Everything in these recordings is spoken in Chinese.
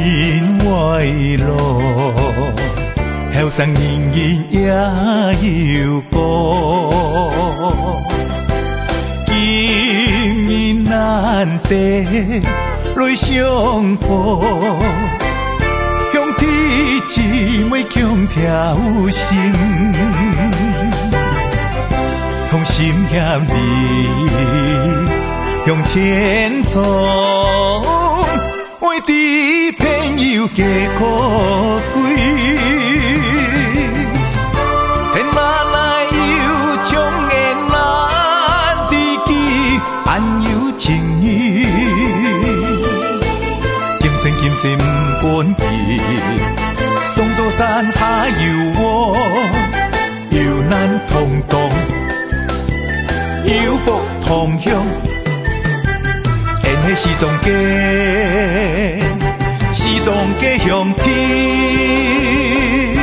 人外路，后生人人也有故。今日难得来相逢，向天姊妹强调心，同心协力向前冲，为的朋友加可贵。天马来有将缘难知己，安有情义。今生今世不分离，松多山还有我，有难同当，有福同享。缘的时钟家，时钟家向天。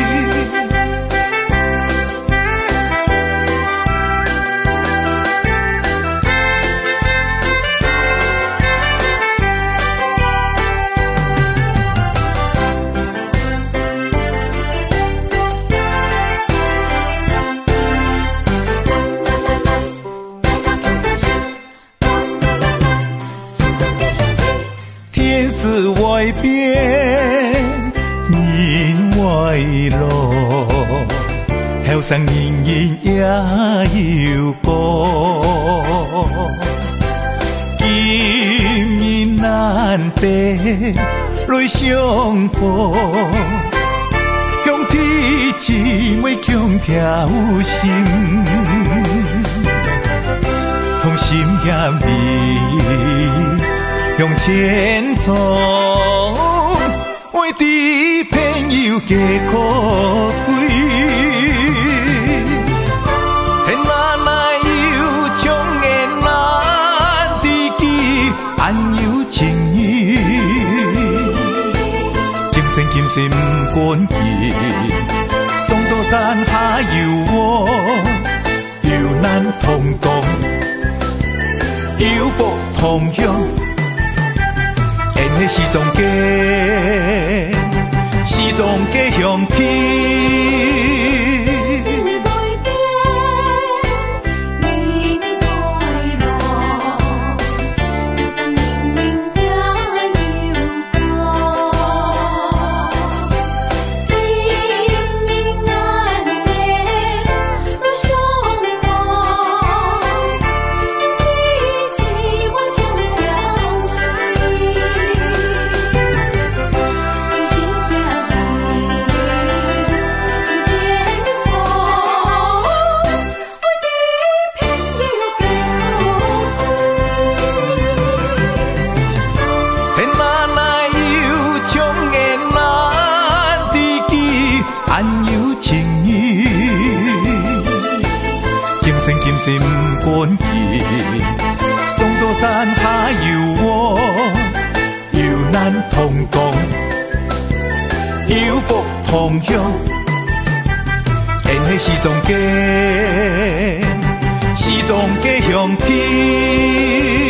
天是外边，人外路，后生人人也有故。今日难得来相逢，向天姊妹强调心，同心协力向前冲，为的朋友加可贵。天马来有将缘难知己，安有情义。今生今世不分离，松多山还有我，有难同当，有福同享。缘的时钟家，时钟家向天。安有情义，今生今世不分离，松多山还有我，有难同当，有福同享。缘的时钟家，时钟家向天。